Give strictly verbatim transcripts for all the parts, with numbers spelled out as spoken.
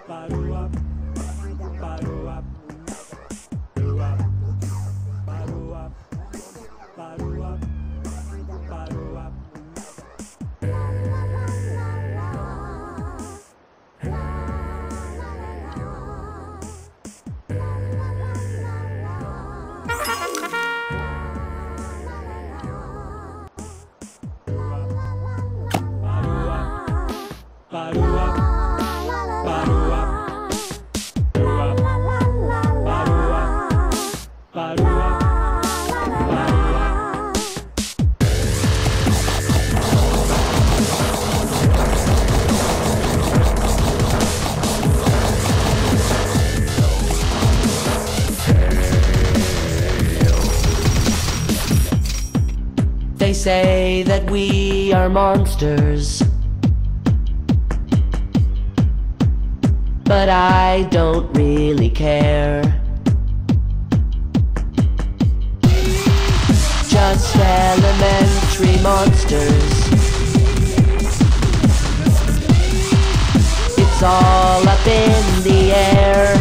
They say that we are monsters, but I don't really care. Just elementary monsters. It's all up in the air.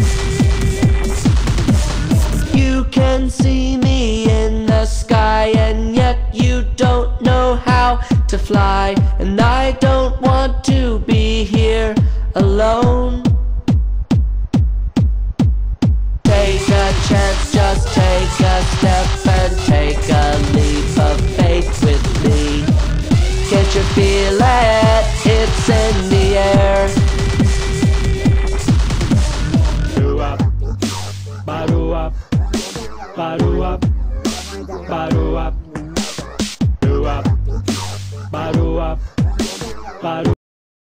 You can see me in the sky, and yet you don't know how to fly. And I don't want to be here alone. Take a chance, just take a step and take a leap of faith with me. Can't you feel it? It's in the air. Doo-wop, ba-doo-wop, ba-doo-wop, ba-doo-wop, doo-wop, ba-doo-wop, ba-doo-wop.